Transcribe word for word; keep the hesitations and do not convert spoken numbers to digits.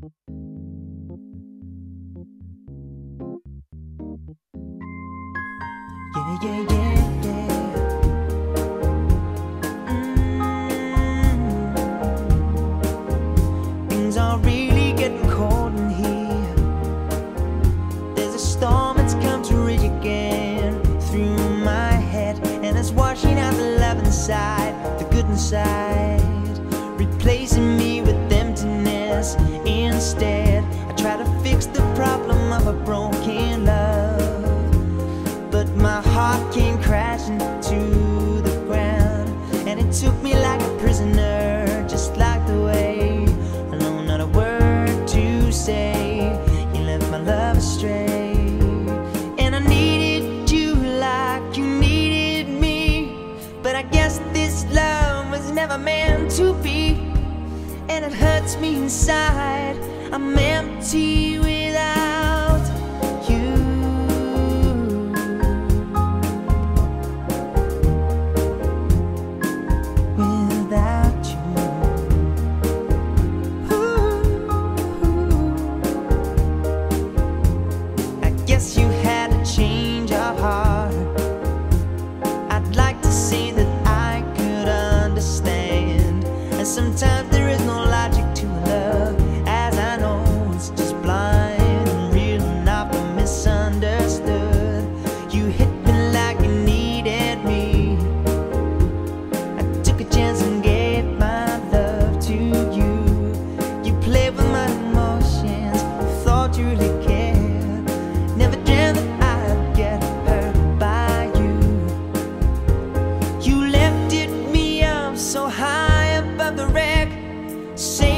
Yeah, yeah, yeah, yeah. Mm. Things are really getting cold in here. There's a storm that's come to rage again through my head, and it's washing out the love inside, the good inside, replacing me with emptiness instead. I try to fix the problem of a broken love, but my heart came crashing to the ground, and it took me like a prisoner, just like the way, alone, not a word to say. You left my love astray, and I needed you like you needed me, but I guess this love was never meant to be, and it hurts me inside. I'm empty without you. Without you. Ooh. I guess you had a change of heart. I'd like to say that I could understand, and sometimes there is no logic to love, as I know it's just blind and real and often misunderstood. You hit me like you needed me. I took a chance and gave my love to you. You played with my emotions, thought you really cared. Never dreamt that I'd get hurt by you. You lifted me up so high above the wreck, say